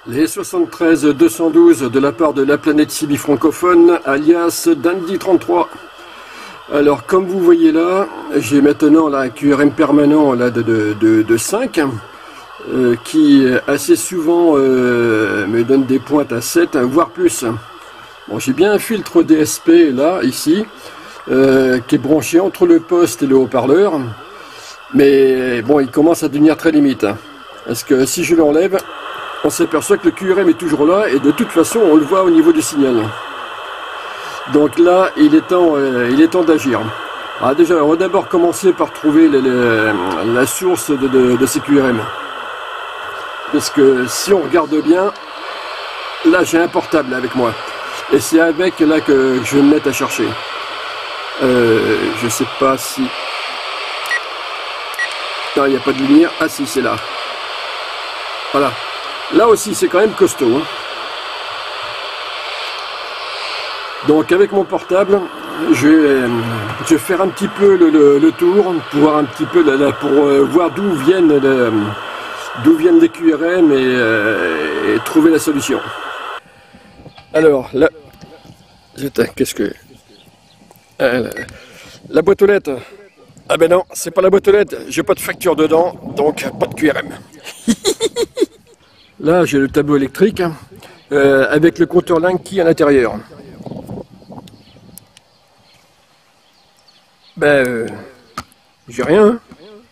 Les 73-212 de la part de la planète Cibi francophone, alias Dandy33. Alors comme vous voyez là, j'ai maintenant la QRM permanent là, de 5 qui assez souvent me donne des pointes à 7, voire plus. Bon, j'ai bien un filtre DSP là, ici, qui est branché entre le poste et le haut-parleur. Mais bon, il commence à devenir très limite. Parce que si je l'enlève, on s'aperçoit que le QRM est toujours là et de toute façon on le voit au niveau du signal. Donc là il est temps d'agir. Déjà on va d'abord commencer par trouver la source de ces QRM. Parce que si on regarde bien, là j'ai un portable avec moi. Et c'est avec là que je vais me mettre à chercher. Je sais pas si... Non, il n'y a pas de lumière. Ah si, c'est là. Voilà. Là aussi, c'est quand même costaud. Hein. Donc, avec mon portable, je vais faire un petit peu le tour pour voir un petit peu pour voir d'où viennent les QRM et trouver la solution. Alors, là, qu'est-ce que la boîte aux lettres. Ah ben non, c'est pas la boîte aux lettres. J'ai pas de facture dedans, donc pas de QRM. Là, j'ai le tableau électrique avec le compteur Linky à l'intérieur. J'ai rien. Hein.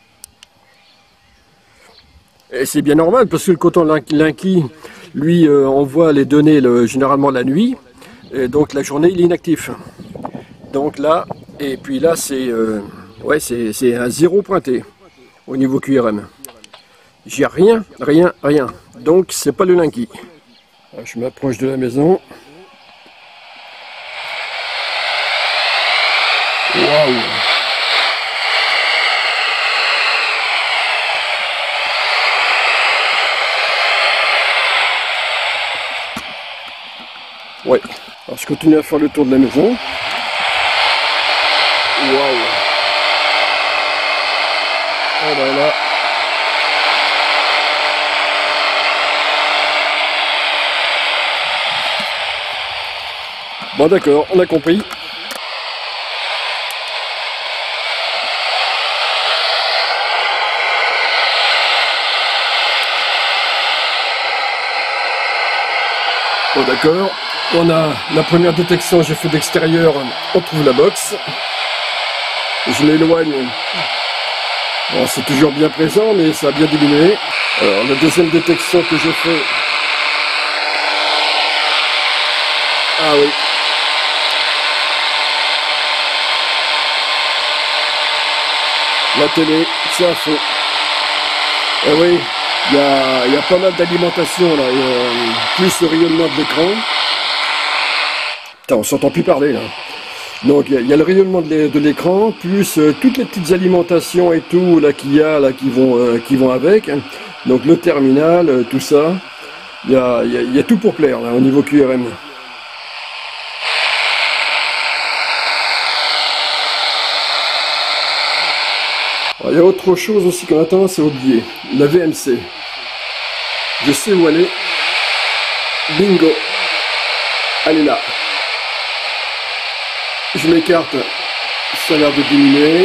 Et c'est bien normal parce que le compteur Linky, lui, envoie les données généralement la nuit, et donc la journée, il est inactif. Donc là, et puis là, c'est un 0 pointé au niveau QRM. J'ai rien. Donc c'est pas le Linky. Je m'approche de la maison. Waouh! Ouais. Alors je continue à faire le tour de la maison. Waouh! Oh ben là. Bon d'accord, on a compris. Bon d'accord, on a la première détection, j'ai fait d'extérieur, on trouve la box. Je l'éloigne. Bon, c'est toujours bien présent, mais ça a bien diminué. Alors la deuxième détection que je fais. Ah oui. La télé, c'est à fond. Et oui, il y a pas mal d'alimentation là, plus le rayonnement de l'écran. Putain, on s'entend plus parler là. Donc il y a le rayonnement de l'écran, plus toutes les petites alimentations et tout là qu'il y a là qui vont avec. Donc le terminal, tout ça. Il y a tout pour plaire là au niveau QRM. Il y a autre chose aussi qu'on a tendance à oublier, la VMC. Je sais où elle est. Bingo. Elle est là. Je m'écarte. Ça a l'air de diminuer.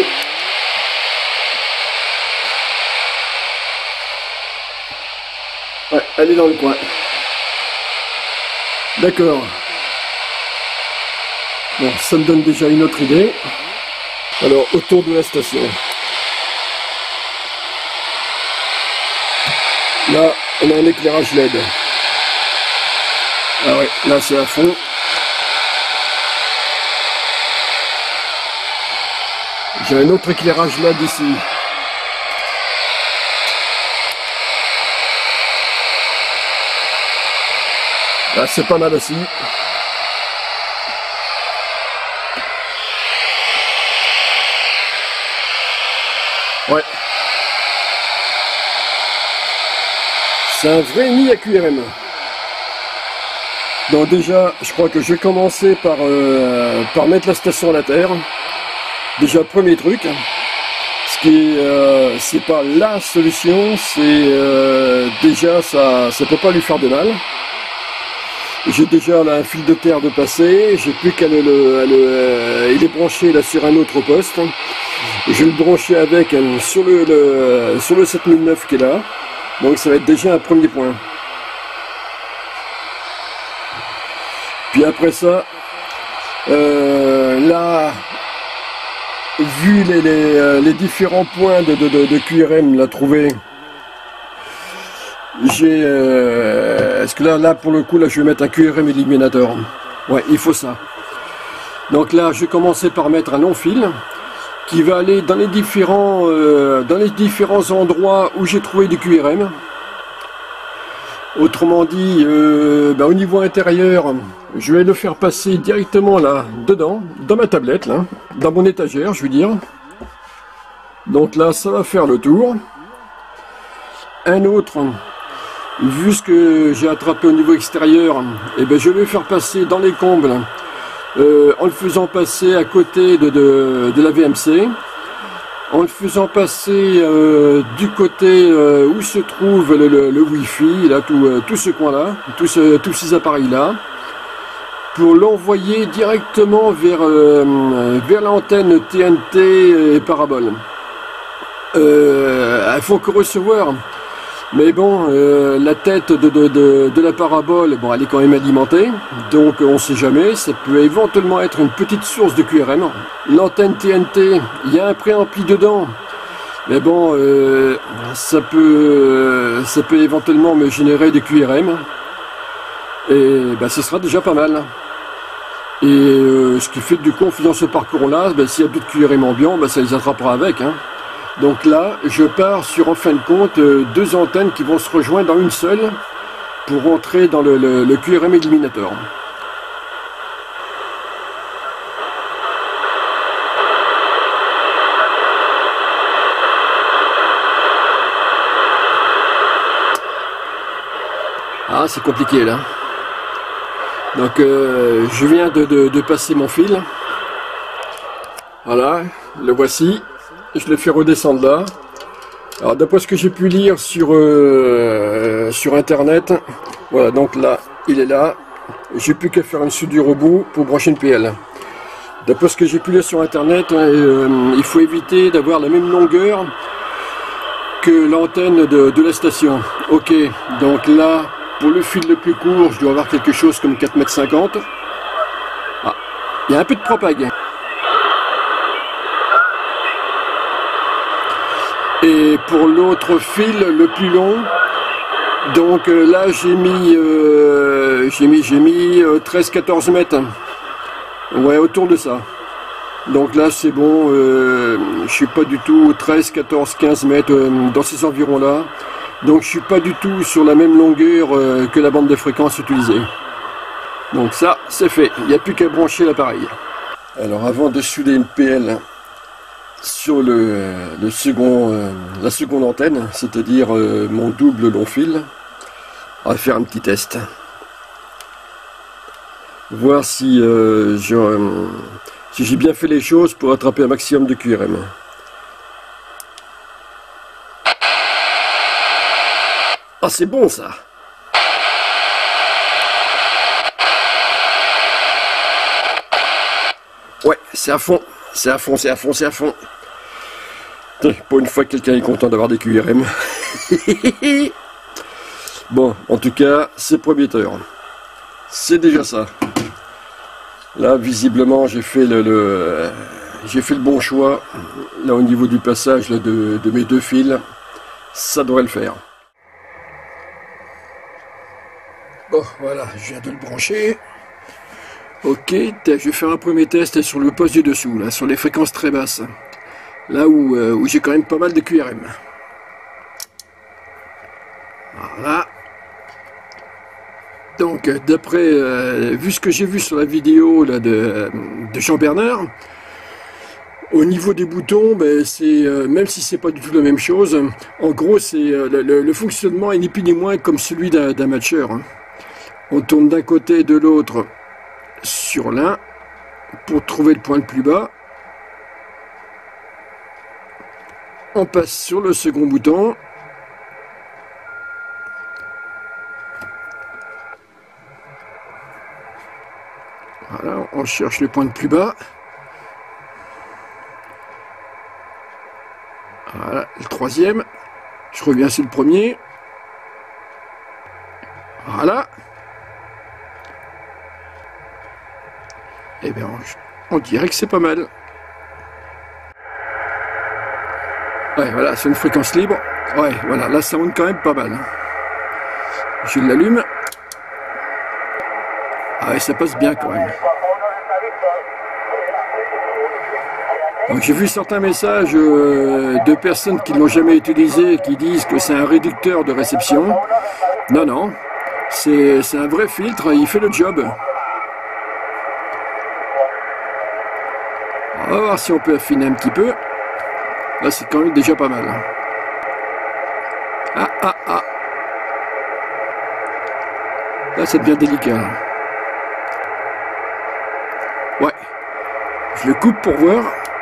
Ouais, elle est dans le coin. D'accord. Bon, ça me donne déjà une autre idée. Alors, autour de la station. Là, on a un éclairage LED. Ah ouais, là c'est à fond. J'ai un autre éclairage LED ici. Là c'est pas mal aussi. Ouais. C'est un vrai nid à QRM. Donc déjà, je crois que je vais commencer par mettre la station à la terre. Déjà, premier truc. Ce qui est, c'est pas la solution, c'est déjà ça peut pas lui faire de mal. J'ai déjà là un fil de terre de passer, j'ai plus qu'à il est branché là sur un autre poste. Je vais le brancher avec sur le 7009 qui est là. Donc ça va être déjà un premier point. Puis après ça, là, vu les différents points de QRM là trouvés, j'ai est-ce que là pour le coup là je vais mettre un QRM éliminateur. Ouais, il faut ça. Donc là je vais commencer par mettre un long fil qui va aller dans les différents endroits où j'ai trouvé du QRM. Autrement dit, au niveau intérieur, je vais le faire passer directement là, dedans, dans ma tablette, là, dans mon étagère, je veux dire. Donc là, ça va faire le tour. Un autre, vu ce que j'ai attrapé au niveau extérieur, je vais le faire passer dans les combles, en le faisant passer à côté de la VMC. En le faisant passer du côté où se trouve le Wi-Fi, là, tout ce coin-là, tous ces appareils-là, pour l'envoyer directement vers l'antenne TNT et parabole. Il faut que recevoir. Mais bon, la tête de la parabole, bon, elle est quand même alimentée, donc on ne sait jamais, ça peut éventuellement être une petite source de QRM. L'antenne TNT, il y a un préampli dedans, mais bon, ça peut éventuellement me générer des QRM, et ce sera déjà pas mal. Et ce qui fait du coup, en faisant ce parcours-là, s'il y a d'autres QRM ambiants, ça les attrapera avec, hein. Donc là, je pars sur, en fin de compte, deux antennes qui vont se rejoindre dans une seule pour entrer dans le QRM éliminateur. Ah, c'est compliqué là. Donc, je viens de passer mon fil. Voilà, le voici. Je le fais redescendre là. Alors d'après ce que j'ai pu lire sur internet, voilà, donc là, il est là. J'ai plus qu'à faire une soudure au bout pour brancher une PL. D'après ce que j'ai pu lire sur internet, il faut éviter d'avoir la même longueur que l'antenne de la station. Ok, donc là, pour le fil le plus court, je dois avoir quelque chose comme 4,50 m. Ah, il y a un peu de propague. Et pour l'autre fil, le plus long, donc là j'ai mis 13-14 mètres. Ouais, autour de ça. Donc là c'est bon, je suis pas du tout 13, 14, 15 mètres dans ces environs-là. Donc je suis pas du tout sur la même longueur que la bande de fréquence utilisée. Donc ça, c'est fait. Il n'y a plus qu'à brancher l'appareil. Alors avant de souder une PL sur la seconde antenne, c'est-à-dire mon double long fil, on va faire un petit test. Voir si j'ai bien fait les choses pour attraper un maximum de QRM. Ah, c'est bon ça! Ouais, c'est à fond, c'est à fond, c'est à fond, c'est à fond. Pour une fois, quelqu'un est content d'avoir des QRM. Bon, en tout cas, c'est prometteur. C'est déjà ça. Là, visiblement, j'ai fait le bon choix. Là, au niveau du passage là, de mes deux fils, ça devrait le faire. Bon, voilà, je viens de le brancher. Ok, je vais faire un premier test sur le poste du dessous, là, sur les fréquences très basses. Là où j'ai quand même pas mal de QRM. Voilà. Donc, d'après, vu ce que j'ai vu sur la vidéo là, de Jean-Bernard, au niveau des boutons, même si c'est pas du tout la même chose, en gros, c'est le fonctionnement est ni plus ni moins comme celui d'un matcheur. Hein. On tourne d'un côté et de l'autre sur l'un pour trouver le point le plus bas. On passe sur le second bouton. Voilà, on cherche le point de plus bas. Voilà, le troisième. Je reviens sur le premier. Voilà. Et bien, on dirait que c'est pas mal. Ouais, voilà, c'est une fréquence libre. Ouais, voilà, là ça monte quand même pas mal. Je l'allume. Ah ouais, ça passe bien quand même. Donc j'ai vu certains messages de personnes qui ne l'ont jamais utilisé et qui disent que c'est un réducteur de réception. Non, non, c'est un vrai filtre, il fait le job. On va voir si on peut affiner un petit peu. Là, c'est quand même déjà pas mal. Ah, ah, ah. Là, ça devient délicat. Ouais. Je le coupe pour voir.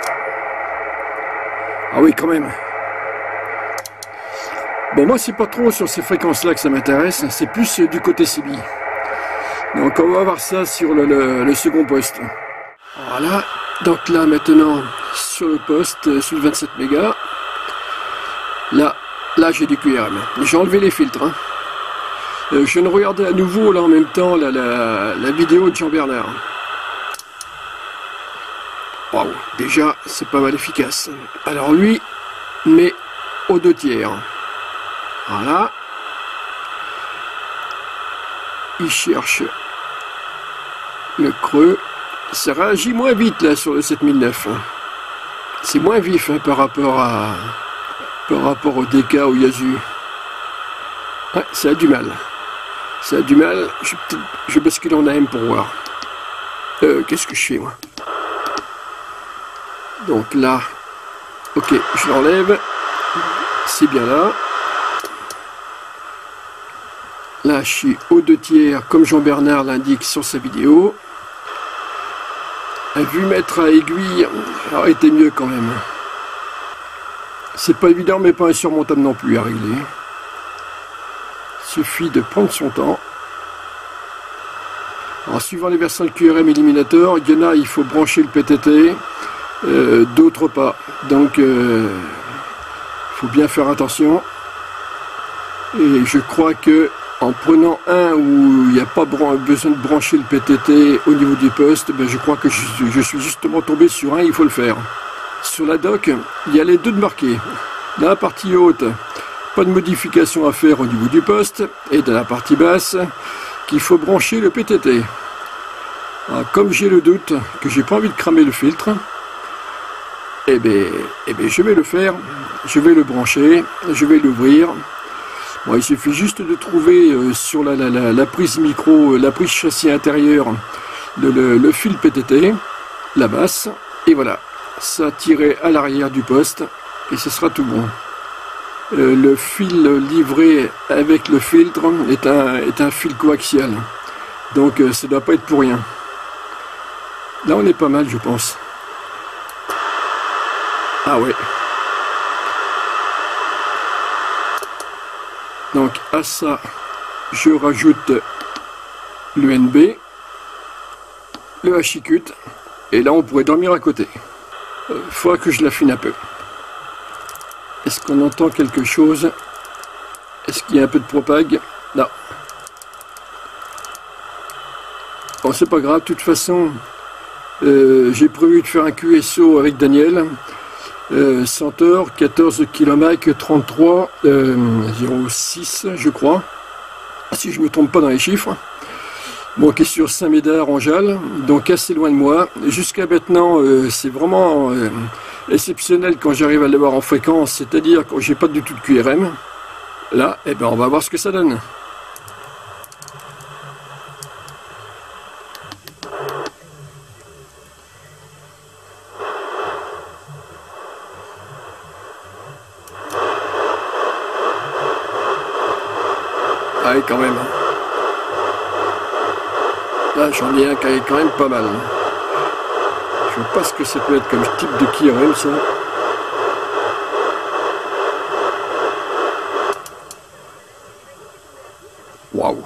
Ah oui, quand même. Bon, moi, c'est pas trop sur ces fréquences-là que ça m'intéresse. C'est plus du côté CB. Donc, on va voir ça sur le second poste. Voilà. Donc là, maintenant, sur le poste, sur le 27 mégas, là j'ai du QRM. J'ai enlevé les filtres. Hein. Je viens de regarder à nouveau, là, en même temps, la vidéo de Jean-Bernard. Waouh, déjà, c'est pas mal efficace. Alors lui, met aux 2/3. Voilà. Il cherche le creux. Ça réagit moins vite là sur le 7009. C'est moins vif hein, par rapport au DK ou Yasu. Ouais, ça a du mal. Ça a du mal. Je bascule en AM pour voir. Qu'est-ce que je fais moi? Donc là, ok, je l'enlève. C'est bien là. Là, je suis aux 2/3 comme Jean-Bernard l'indique sur sa vidéo. Un vumètre à aiguille aurait été mieux quand même. C'est pas évident mais pas insurmontable non plus à régler. Suffit de prendre son temps. En suivant les versions de QRM Eliminator, il y en a, il faut brancher le PTT, d'autres pas. Donc il faut bien faire attention. Et je crois que en prenant un où il n'y a pas besoin de brancher le PTT au niveau du poste, ben je crois que je suis justement tombé sur un, il faut le faire. Sur la dock, il y a les deux de marqués. Dans la partie haute, pas de modification à faire au niveau du poste, et dans la partie basse, qu'il faut brancher le PTT. Alors, comme j'ai le doute que j'ai pas envie de cramer le filtre, eh ben, je vais le faire, je vais le brancher, je vais l'ouvrir. Bon, il suffit juste de trouver sur la prise micro, la prise châssis intérieure, le fil PTT, la basse, et voilà, ça tiré à l'arrière du poste, et ce sera tout bon. Le fil livré avec le filtre est un fil coaxial, donc ça ne doit pas être pour rien. Là on est pas mal je pense. Ah ouais. Donc à ça, je rajoute l'UNB, le HICUT, et là on pourrait dormir à côté. Il faudra que je l'affine un peu. Est-ce qu'on entend quelque chose? Est-ce qu'il y a un peu de propag? Non. Bon, c'est pas grave, de toute façon, j'ai prévu de faire un QSO avec Daniel. Centaure, 14 km 33 06 je crois, si je me trompe pas dans les chiffres. Bon, qui est sur Saint-Médard en Jalles, donc assez loin de moi. Jusqu'à maintenant, c'est vraiment exceptionnel quand j'arrive à l'avoir en fréquence, c'est-à-dire quand j'ai pas du tout de QRM. Là, eh ben, on va voir ce que ça donne. Ah oui, quand même. Là, j'en ai un qui est quand même pas mal. Je ne sais pas ce que ça peut être comme type de QRM, ça. Waouh.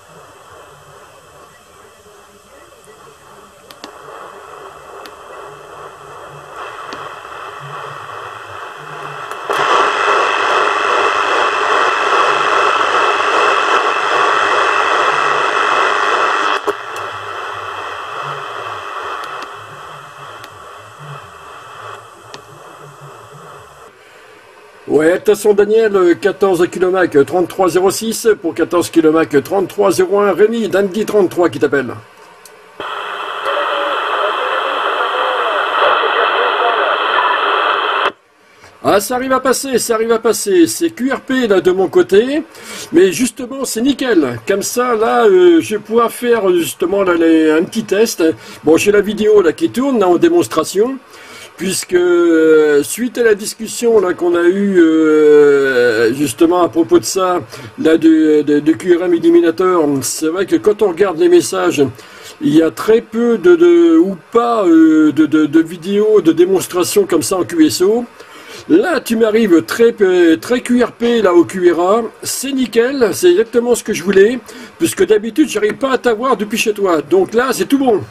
Ouais, attention Daniel, 14 km 33,06 pour 14 km 33,01. Rémi, Dandy 33 qui t'appelle. Ah, ça arrive à passer, ça arrive à passer. C'est QRP là de mon côté, mais justement c'est nickel. Comme ça là, je vais pouvoir faire justement là, un petit test. Bon, j'ai la vidéo là qui tourne là en démonstration. Puisque suite à la discussion là qu'on a eue justement à propos de ça, là de QRM Eliminator, c'est vrai que quand on regarde les messages, il y a très peu ou pas de vidéos de démonstration comme ça en QSO. Là, tu m'arrives très QRP là au QRA, c'est nickel, c'est exactement ce que je voulais, puisque d'habitude j'arrive pas à t'avoir depuis chez toi. Donc là, c'est tout bon.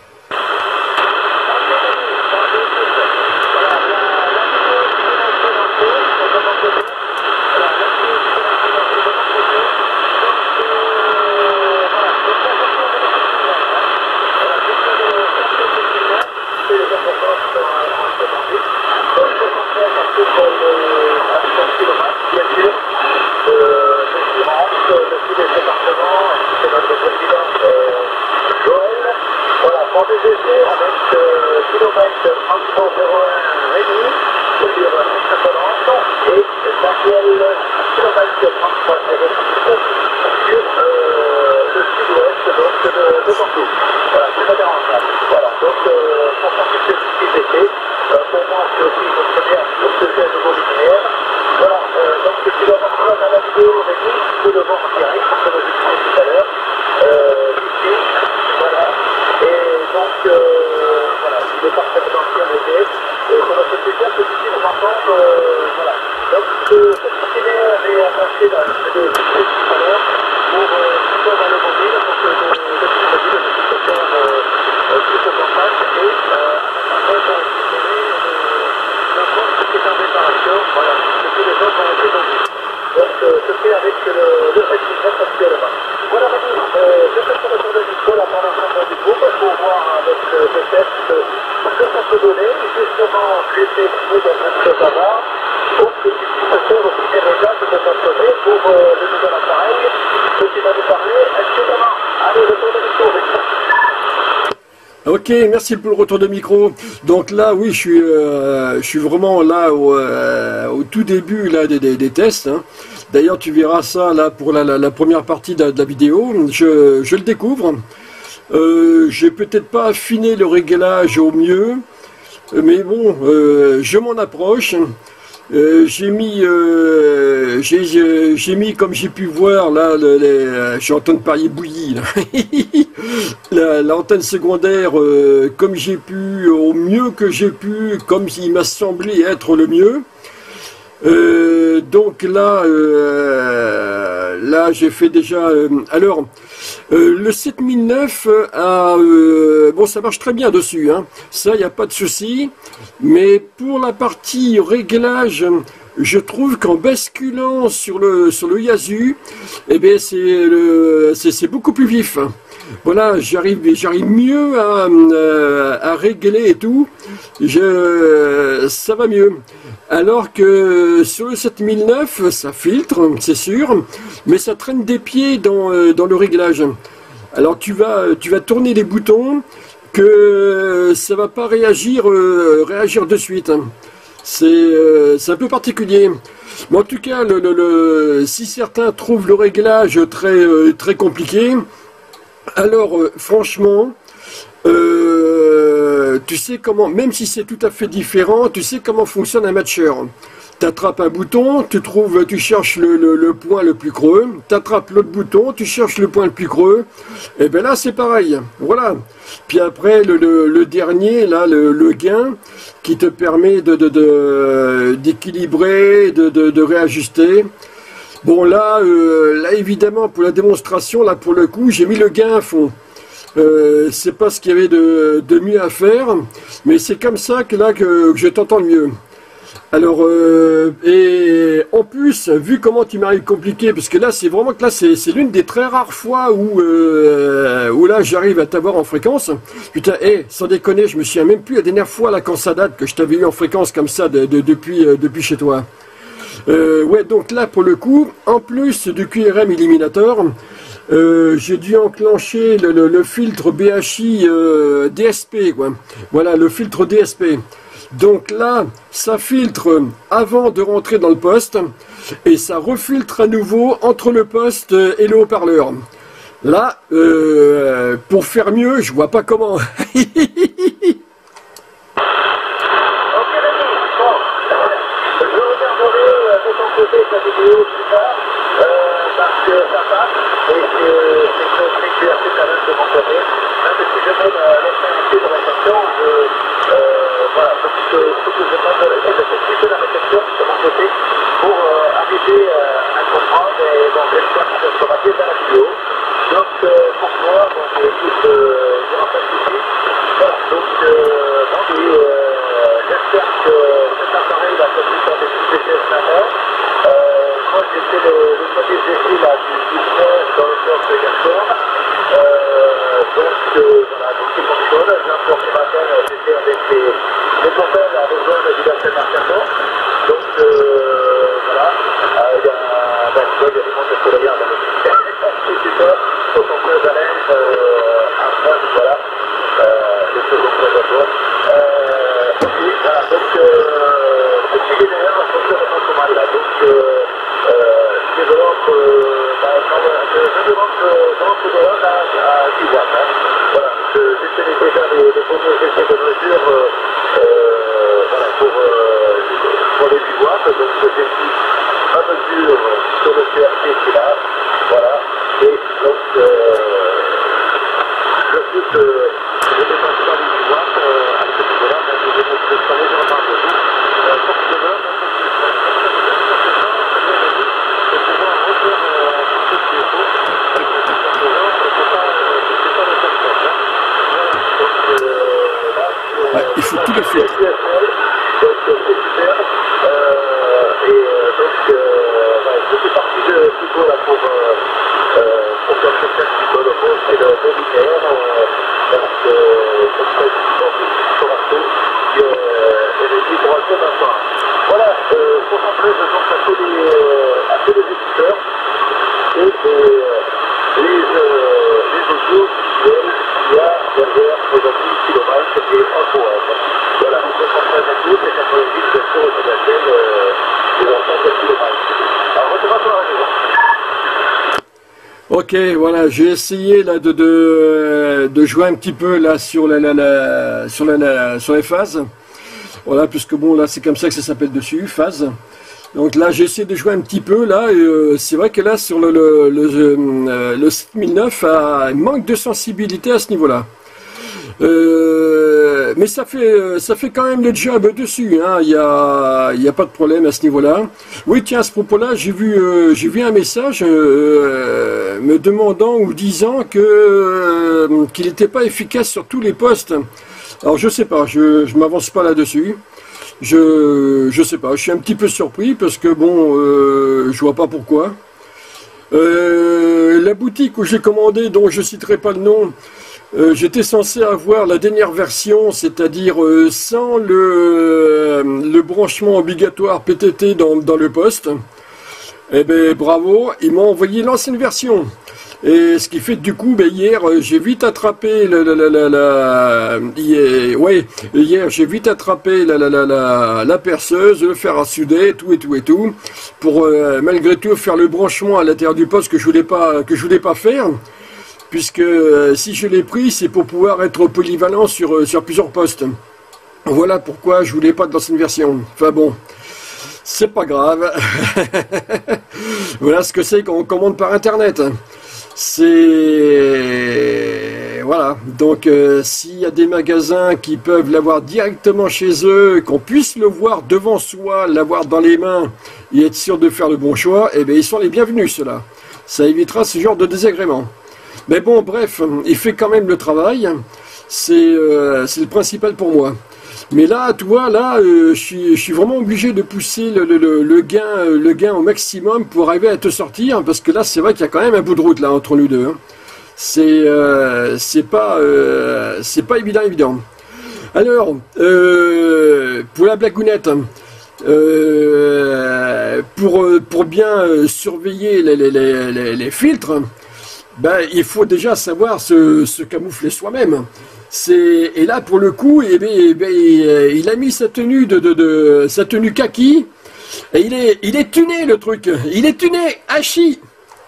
Ok, merci pour le retour de micro. Donc là, oui, je suis vraiment là au tout début là des tests. Hein. D'ailleurs, tu verras ça là pour la première partie de la vidéo. Je le découvre. J'ai peut-être pas affiné le réglage au mieux, mais bon, je m'en approche. J'ai mis comme j'ai pu voir là, je suis en train de parier bouillie l'antenne secondaire comme j'ai pu, au mieux que j'ai pu, comme il m'a semblé être le mieux. Donc là, là j'ai fait déjà. Alors, le 7009 bon, ça marche très bien dessus, hein. Ça, il n'y a pas de souci. Mais pour la partie réglage, je trouve qu'en basculant sur le Yaesu, eh bien, c'est beaucoup plus vif. Voilà, j'arrive mieux à régler et tout. Ça va mieux. Alors que sur le 7009, ça filtre, c'est sûr, mais ça traîne des pieds dans le réglage. Alors tu vas tourner les boutons que ça va pas réagir de suite. C'est un peu particulier. Mais en tout cas, si certains trouvent le réglage très compliqué, alors franchement, tu sais comment, même si c'est tout à fait différent, tu sais comment fonctionne un matcher. Tu attrapes un bouton, tu cherches le point le plus creux, tu attrapes l'autre bouton, tu cherches le point le plus creux, et bien là c'est pareil, voilà. Puis après le dernier, là, le gain, qui te permet d'équilibrer, de réajuster. Bon là, là évidemment pour la démonstration, là pour le coup, j'ai mis le gain à fond. C'est pas ce qu'il y avait de mieux à faire, mais c'est comme ça que là que je t'entends mieux. Alors, et en plus, vu comment tu m'arrives compliqué, parce que là, c'est vraiment que là, c'est l'une des très rares fois où là, j'arrive à t'avoir en fréquence. Putain, sans déconner, je me souviens même plus la dernière fois, là, quand ça date, que je t'avais eu en fréquence comme ça depuis chez toi. Ouais, donc là, pour le coup, en plus du QRM Eliminator, j'ai dû enclencher le filtre BHI DSP, quoi. Voilà, le filtre DSP. Donc là, ça filtre avant de rentrer dans le poste et ça refiltre à nouveau entre le poste et le haut-parleur. Là, pour faire mieux, je vois pas comment. Voilà, ce que je demande, c'est de faciliter la réflexion de mon côté pour arriver à comprendre et donc j'espère que ça sera bien dans la vidéo. Donc pour moi, donc écoute, je rappelle ici. Voilà, donc j'espère que cet appareil va faire des spéciaux ce matin. Moi j'ai fait le premier essai là du frère dans le corps de Gaston. Voilà, donc c'est mon chose. J'ai un peu ce matin, j'étais avec les copains à rejoindre la diversité marquant. Donc voilà, il y a des mondes de colériens dans le système. Super, au centre d'Alain, en France, voilà, le second prédateur. Ok, voilà, donc petit linéaire, on se reprend pas mal là. Donc je développe, je demande de l'ordre à 10 watts. Voilà, j'essaie déjà les premiers essais de mesure voilà, pour les 10 watts. Donc je décide ma mesure sur le CRT qui est là. Voilà, et donc je suis que je dépasse pas les 10 watts à ce niveau-là, mais je démontre pas légèrement de tout. Pour que je développe un peu plus. C'est pouvoir refaire tout ce qu'il faut. Ouais, il faut tout le faire. Donc c'est super. Et donc je fais partie de plutôt là pour faire quelqu'un qui peut le pose et le militaire. Parce que comme ça, je suis partout. Et les vibrations maintenant. Voilà, pour rappeler, donc à tous les éditeurs et les audios visuels qu'il y a derrière aujourd'hui kilomètres et en poème. Voilà, donc on comprend à tous, c'est 90 bien sûr au modèle des enfants de kilomètres. Alors, retournons sur la radio. Ok, voilà, j'ai essayé là de jouer un petit peu là sur sur les phases. Voilà, puisque bon là c'est comme ça que ça s'appelle dessus, phase. Donc là j'ai essayé de jouer un petit peu là et c'est vrai que là sur le 7009 il manque de sensibilité à ce niveau-là. Mais ça fait quand même le job dessus, hein. Il y a pas de problème à ce niveau-là. Oui, tiens, à ce propos-là, j'ai vu un message me demandant ou disant que qu'il n'était pas efficace sur tous les postes. Alors je sais pas, je m'avance pas là-dessus. Je sais pas, je suis un petit peu surpris parce que bon, je vois pas pourquoi. La boutique où j'ai commandé, dont je citerai pas le nom, j'étais censé avoir la dernière version, c'est-à-dire sans le branchement obligatoire PTT dans le poste. Eh ben bravo, ils m'ont envoyé l'ancienne version. Et ce qui fait que du coup, ben, hier, j'ai vite attrapé hier, j'ai vite attrapé la perceuse, le fer à souder, tout, pour malgré tout faire le branchement à l'intérieur du poste que je voulais pas faire. Puisque si je l'ai pris, c'est pour pouvoir être polyvalent sur plusieurs postes. Voilà pourquoi je voulais pas de l'ancienne version. Enfin bon, c'est pas grave. Voilà ce que c'est quand on commande par internet. C'est voilà, donc s'il y a des magasins qui peuvent l'avoir directement chez eux, qu'on puisse le voir devant soi, l'avoir dans les mains et être sûr de faire le bon choix, eh bien ils sont les bienvenus ceux-là. Ça évitera ce genre de désagrément. Mais bon, bref, il fait quand même le travail, c'est le principal pour moi. Mais là, tu vois, là, je suis vraiment obligé de pousser le gain au maximum pour arriver à te sortir, parce que là, c'est vrai qu'il y a quand même un bout de route là entre nous deux. Hein. C'est pas évident. Alors, pour la blagounette, pour bien surveiller les filtres, ben, il faut déjà savoir se camoufler soi-même. Et là, pour le coup, il a mis sa tenue sa tenue kaki, et il est tuné le truc. Il est tuné, Hachi.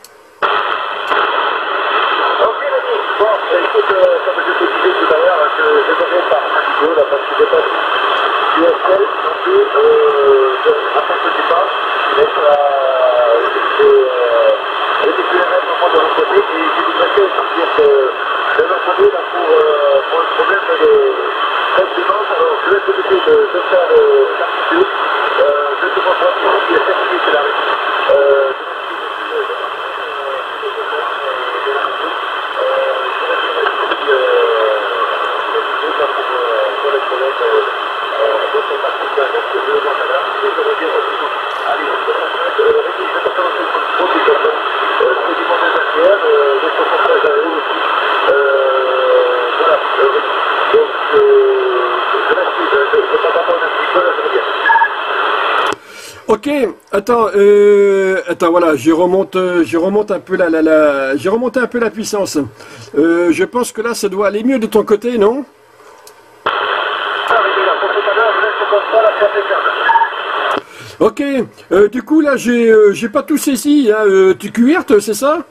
Ok, attends, voilà, je remonte un peu j'ai remonté un peu la puissance. Je pense que là, ça doit aller mieux de ton côté, non? Ok, du coup là, j'ai pas tout saisi, hein, tu cuirtes, c'est ça?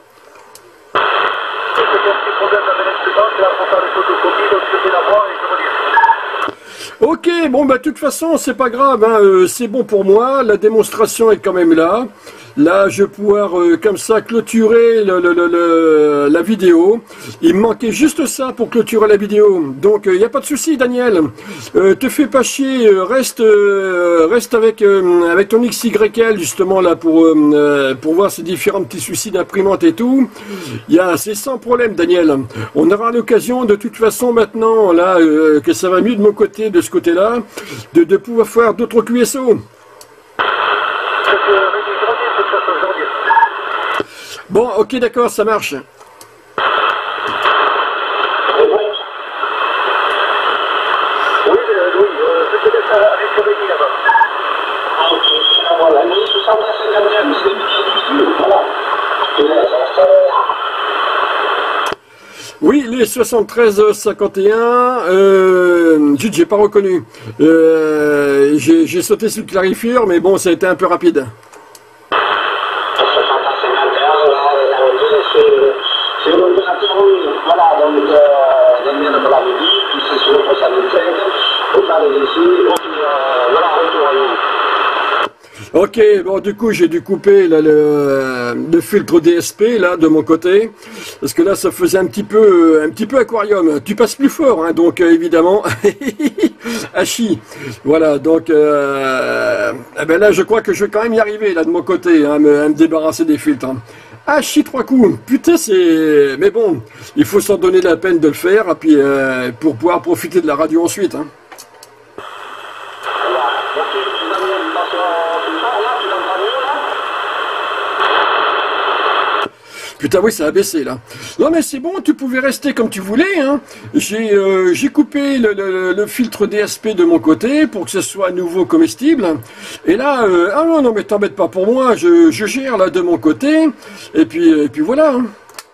Ok, bon bah de toute façon c'est pas grave, hein, c'est bon pour moi, la démonstration est quand même là. Là je vais pouvoir comme ça clôturer la vidéo. Il me manquait juste ça pour clôturer la vidéo. Donc il n'y a pas de souci Daniel. Te fais pas chier, reste avec ton XYL justement là pour voir ces différents petits soucis d'imprimante et tout. C'est sans problème Daniel. On aura l'occasion de toute façon maintenant là que ça va mieux de mon côté, de ce côté-là, de pouvoir faire d'autres QSO. Bon, ok, d'accord, ça marche. Oui, les 73-51, zut, j'ai pas reconnu. J'ai sauté sur le clarifieur, mais bon, ça a été un peu rapide. Ok, bon du coup j'ai dû couper là, le filtre DSP là de mon côté parce que là ça faisait un petit peu aquarium. Tu passes plus fort, hein, donc évidemment Hachi. Voilà donc ben là je crois que je vais quand même y arriver là de mon côté, hein, à me débarrasser des filtres. Hein. Hachi 3 coups, putain c'est... Mais bon, il faut s'en donner la peine de le faire et puis pour pouvoir profiter de la radio ensuite. Hein. Putain oui ça a baissé là. Non mais c'est bon, tu pouvais rester comme tu voulais. Hein. J'ai coupé le filtre DSP de mon côté pour que ce soit à nouveau comestible. Et là, ah non mais t'embête pas pour moi, je gère là de mon côté. Et puis voilà. Hein.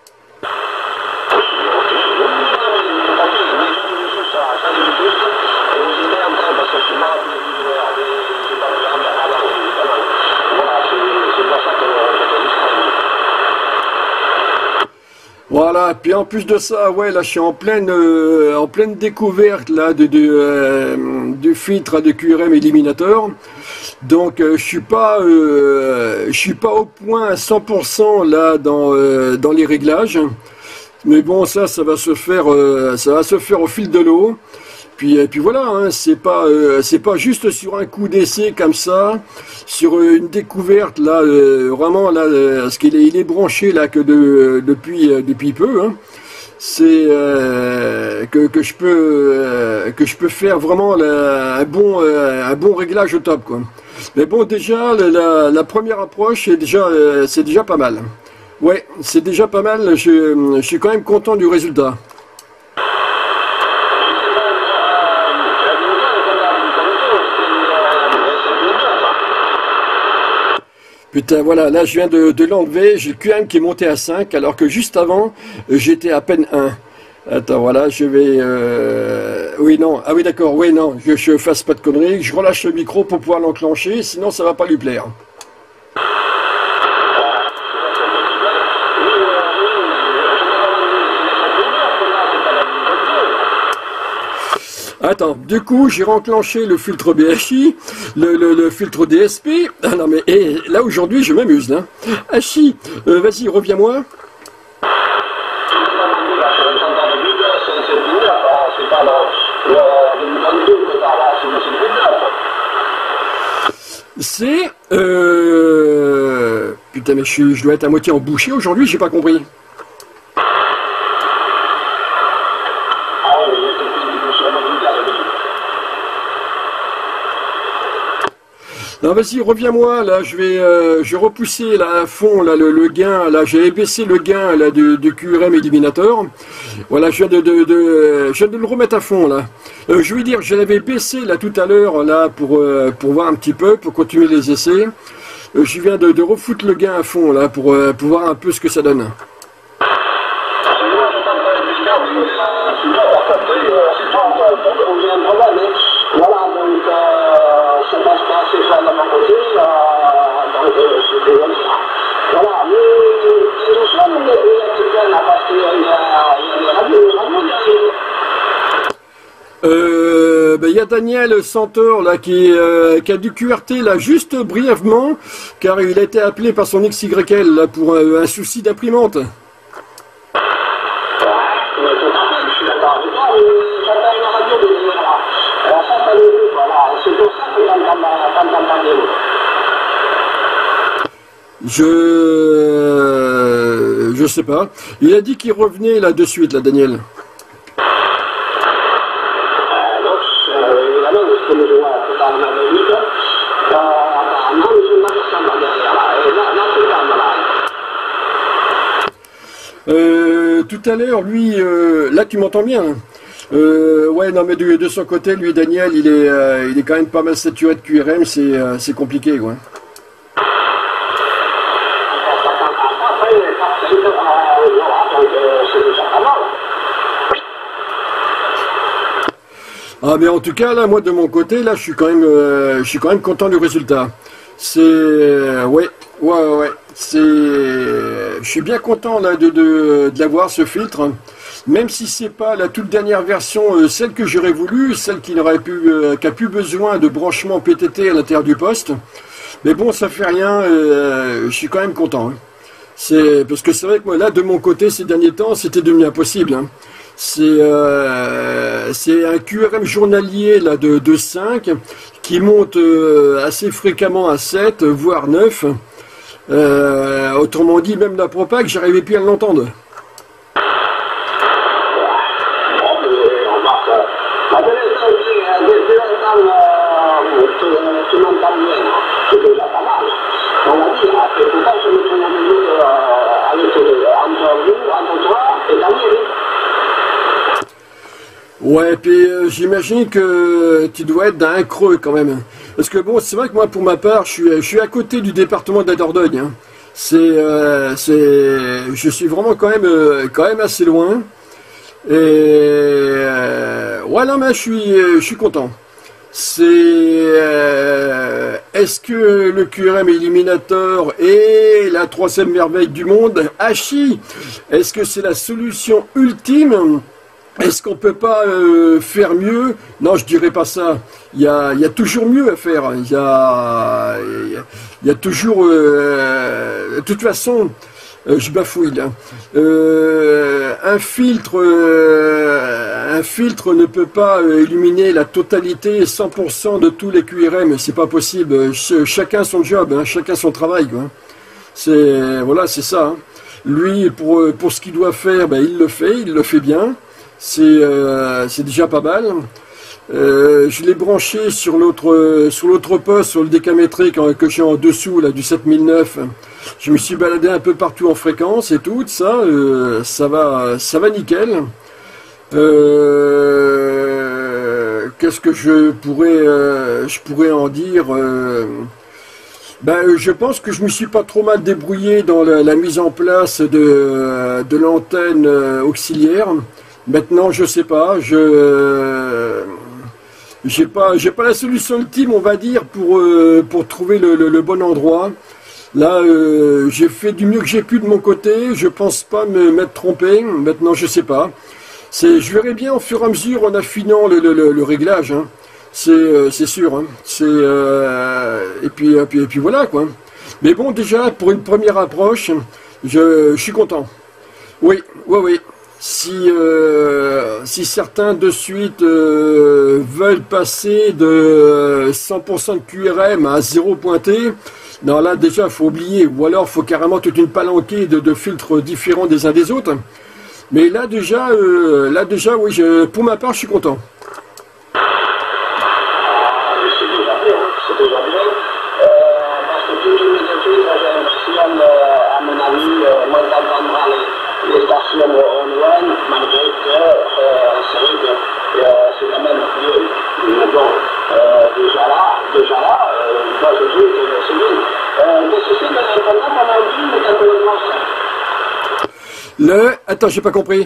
Voilà, puis en plus de ça, ouais, là je suis en pleine découverte là du filtre de QRM Eliminator. Donc je suis pas au point à 100% là dans les réglages. Mais bon, ça va se faire au fil de l'eau. Et puis voilà, hein, c'est pas juste sur un coup d'essai comme ça, sur une découverte là, vraiment là, parce il est branché là que depuis peu. Hein. C'est que je peux faire vraiment un bon réglage au top quoi. Mais bon, déjà la première approche c'est déjà pas mal. Ouais, c'est déjà pas mal. Je suis quand même content du résultat. Putain, voilà, là je viens de l'enlever, j'ai le QM qui est monté à 5, alors que juste avant, j'étais à peine 1. Attends, voilà, je vais... Oui, non, ah oui d'accord, oui, non, je fasse pas de conneries, je relâche le micro pour pouvoir l'enclencher, sinon ça va pas lui plaire. Attends, du coup, j'ai renclenché le filtre BHI, le filtre DSP. Ah non, mais là, aujourd'hui, je m'amuse, là. Hachi, vas-y, reviens-moi. C'est... Putain, mais je dois être à moitié embouché aujourd'hui, j'ai pas compris. Non, vas-y, reviens-moi, là, je vais repousser là à fond là le gain, là, j'ai baissé le gain là du QRM éliminateur. Voilà, je viens de le remettre à fond là. Je veux dire, je l'avais baissé là tout à l'heure là pour voir un petit peu, pour continuer les essais. Je viens de refoutre le gain à fond là pour voir un peu ce que ça donne. Voilà, donc ça passe pas assez fort de mon côté, donc c'est désolé. Voilà, mais nous sommes électriciens là parce qu'il y a des radios derrière. Il y a Daniel Santor là qui a du QRT là juste brièvement, car il a été appelé par son XYL là pour un souci d'imprimante. Je sais pas. Il a dit qu'il revenait là de suite, là, Daniel. Tout à l'heure, lui, là tu m'entends bien. Ouais, non, mais de son côté, lui, Daniel, il est quand même pas mal saturé de QRM, c'est compliqué, quoi. Ah, mais en tout cas, là, moi, de mon côté, là, je suis quand même content du résultat. C'est, ouais, c'est, je suis bien content là de l'avoir ce filtre. Même si c'est pas la toute dernière version, celle que j'aurais voulu, celle qui a plus besoin de branchement PTT à l'intérieur du poste. Mais bon, ça fait rien, je suis quand même content. Hein. Parce que c'est vrai que moi, là, de mon côté, ces derniers temps, c'était devenu impossible. Hein. C'est un QRM journalier là, de 5 qui monte assez fréquemment à 7, voire 9. Autrement dit, même la propague, j'arrivais plus à l'entendre. Ouais, puis j'imagine que tu dois être dans un creux quand même. Parce que bon, c'est vrai que moi, pour ma part, je suis à côté du département de la Dordogne. Hein. Je suis vraiment quand même assez loin. Et voilà, mais je suis content. Est-ce que le QRM Eliminator est la troisième merveille du monde? Hachi, est-ce que c'est la solution ultime? Est-ce qu'on peut pas faire mieux? Non, je dirais pas ça. Il y a toujours mieux à faire. Il y a de toute façon, je bafouille là. un filtre ne peut pas éliminer la totalité, 100% de tous les QRM, c'est pas possible. Chacun son job, hein, chacun son travail, quoi. Voilà, c'est ça. Hein. Lui, pour ce qu'il doit faire, ben, il le fait bien. C'est déjà pas mal. Je l'ai branché sur l'autre poste, sur le décamétrique que j'ai en dessous là, du 7009. Je me suis baladé un peu partout en fréquence et tout, ça va nickel. Qu'est-ce que je pourrais en dire ben, je pense que je me suis pas trop mal débrouillé dans la mise en place de l'antenne auxiliaire. Maintenant, je sais pas, j'ai pas la solution ultime, on va dire, pour trouver le bon endroit. Là, j'ai fait du mieux que j'ai pu de mon côté. Je pense pas m'être trompé. Maintenant, je sais pas. Je verrai bien au fur et à mesure en affinant le réglage. Hein. C'est sûr. Hein. Et puis voilà quoi. Mais bon, déjà pour une première approche, je suis content. Oui. Si certains de suite veulent passer de 100% de QRM à 0 pointé, non là déjà il faut oublier, ou alors il faut carrément toute une palanquée de filtres différents des uns des autres. Mais là déjà oui, pour ma part je suis content. Les stations online, malgré que c'est vrai que c'est quand même mieux. Mais bon, déjà là, moi je dis que c'est mieux. Qu'est-ce que c'est que l'indépendant qu'on a dit, mais quand on le lance? Attends, j'ai pas compris.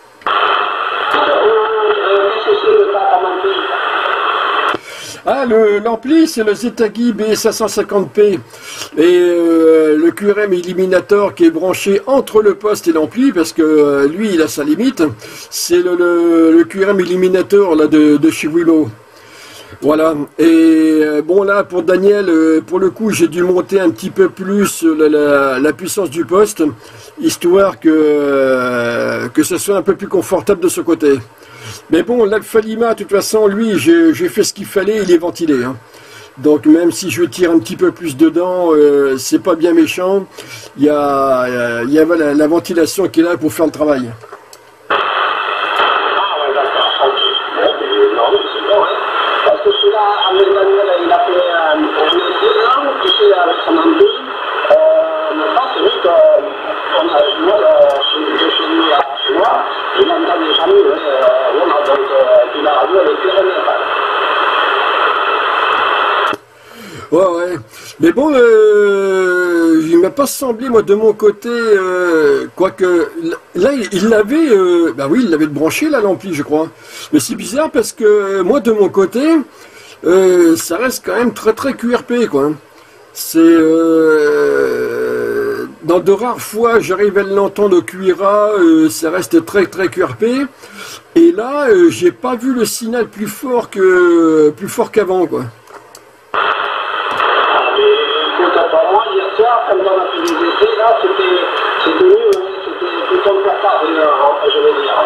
Qu'est-ce que c'est le pas comment dire? Ah, l'ampli, c'est le Zetagi B550P. Et le QRM Eliminator qui est branché entre le poste et l'ampli, parce que lui, il a sa limite. C'est le QRM Eliminator là, de chez Willow. Voilà. Et bon, là, pour Daniel, pour le coup, j'ai dû monter un petit peu plus la puissance du poste, histoire que ce soit un peu plus confortable de ce côté. Mais bon, l'Alpha Lima, de toute façon, lui, j'ai fait ce qu'il fallait, il est ventilé. Hein. Donc même si je tire un petit peu plus dedans, c'est pas bien méchant. Il y a la ventilation qui est là pour faire le travail. Ah ouais, d'accord. Non, c'est bon, hein. Parce que celui-là, avec Daniel, il a fait un essai là, tu sais, avec son ampli. Maintenant, c'est vrai que moi, chez nous, chez moi, je n'entendais jamais, voilà, donc, puis la radio, elle est très bien. Ouais. Mais bon, il m'a pas semblé, moi, de mon côté, quoique, là, il l'avait, bah oui, il l'avait branché, là, l'ampli, je crois. Mais c'est bizarre parce que, moi, de mon côté, ça reste quand même très, très QRP, quoi. C'est, dans de rares fois, j'arrive à l'entendre au QRA, ça reste très, très QRP. Et là, j'ai pas vu le signal plus fort qu'avant, quoi. Apparemment, hier soir, comme on a fait des essais, là, c'était mieux, hein, c'était plus confortable, je vais dire.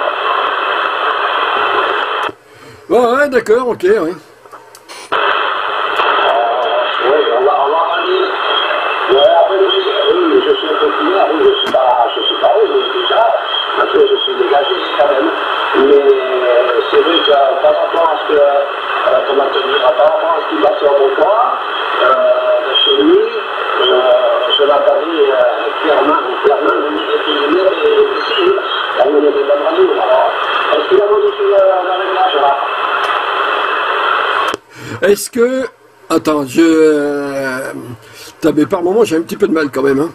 Ouais, d'accord, ok, oui. Oui, on va aller. Ouais, après, oui, je suis un peu clair, oui, je suis pas haut, déjà, parce que je suis dégagé quand même. Mais c'est vrai que par rapport à ce que, comment te dire, par rapport à ce qui va sur mon toit, chez lui, je l'entendais clairement, et puis il est ici, là où il y a des bonnes radios. Alors, est-ce qu'il a modifié le réglage là? Est-ce que... Attends, mais par moment, j'ai un petit peu de mal quand même. Hein.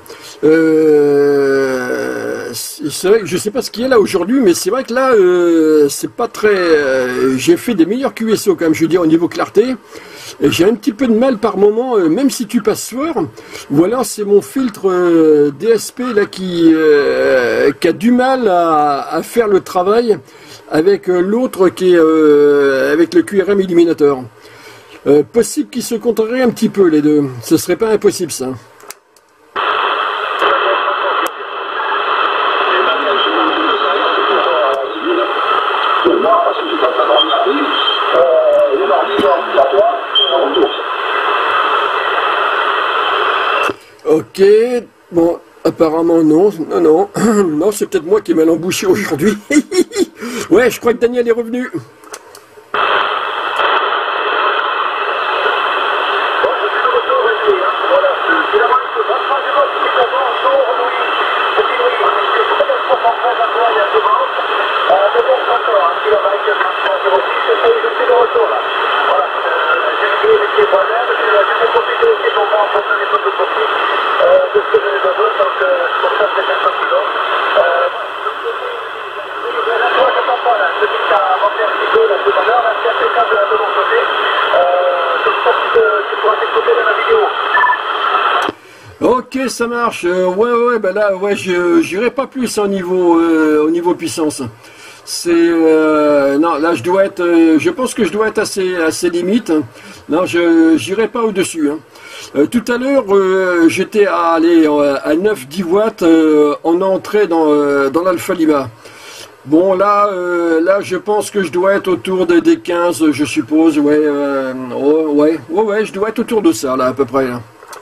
C'est vrai que je sais pas ce qu'il y a là aujourd'hui, mais c'est vrai que là, c'est pas très... j'ai fait des meilleurs QSO quand même, je veux dire, au niveau clarté. Et j'ai un petit peu de mal par moment, même si tu passes fort, ou alors c'est mon filtre DSP là qui a du mal à faire le travail avec l'autre qui est avec le QRM Eliminator. Possible qu'ils se contrarient un petit peu les deux, ce serait pas impossible ça. Ok, bon, apparemment non, non, non, c'est peut-être moi qui ai mal embouché aujourd'hui. Ouais, je crois que Daniel est revenu. Ok, ça marche. Ouais, ben là, ouais, je j'irai pas plus au niveau puissance. C'est non, là, je dois être. Je pense que je dois être assez limite. Non, je j'irai pas au-dessus. Hein. Tout à l'heure, j'étais à 9-10 watts en entrée dans l'Alpha Lima. Bon, là, je pense que je dois être autour des 15, je suppose. Ouais, ouais, je dois être autour de ça, là, à peu près. Là.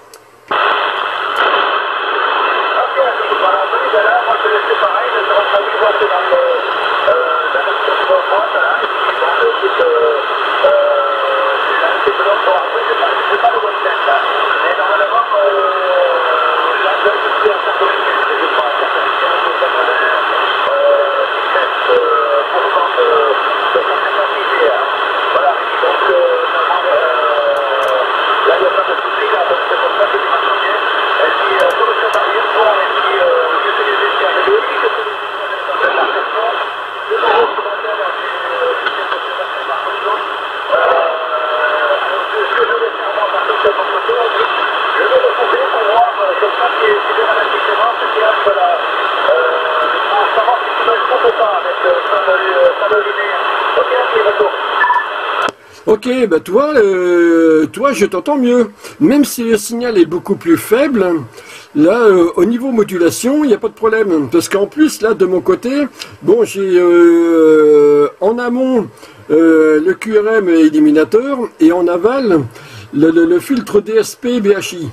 Ok, bah toi, je t'entends mieux. Même si le signal est beaucoup plus faible, là, au niveau modulation, il n'y a pas de problème. Parce qu'en plus, là, de mon côté, bon, j'ai en amont le QRM éliminateur et en aval le filtre DSP BHI.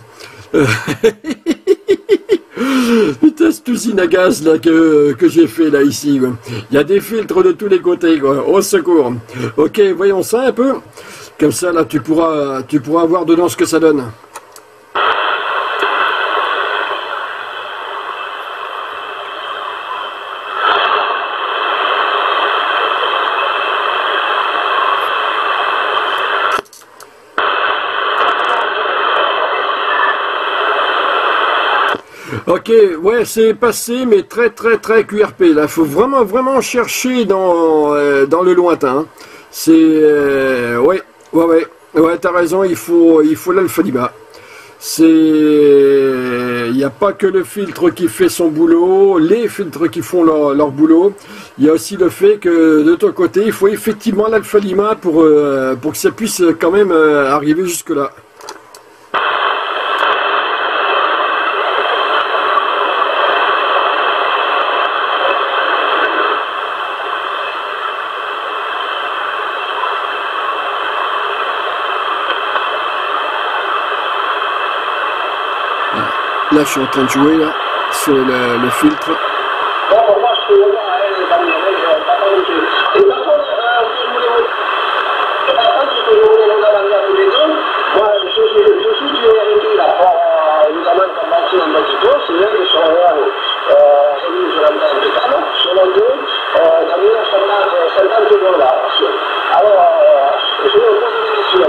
Putain, cette usine à gaz là que j'ai fait là ici. Quoi. Il y a des filtres de tous les côtés, quoi. Au secours. Ok, voyons ça un peu. Comme ça là tu pourras voir dedans ce que ça donne. Ok, ouais, c'est passé, mais très QRP. Là, faut vraiment chercher dans le lointain. C'est ouais, t'as raison. Il faut l'Alpha Lima. Il n'y a pas que le filtre qui fait son boulot, les filtres qui font leur boulot. Il y a aussi le fait que de ton côté, il faut effectivement l'Alpha Lima pour que ça puisse quand même arriver jusque là. Là, je suis en train de jouer là, sur le filtre. Bon, moi, je suis là, et par contre, je voulais vous demander tous les deux. Moi, je suis du RT là, notamment quand on marche dans le petit peu, c'est vrai que sur je l'entends impeccable, sur le 2, dans 1950 euros là. Alors, je vais vous poser une question.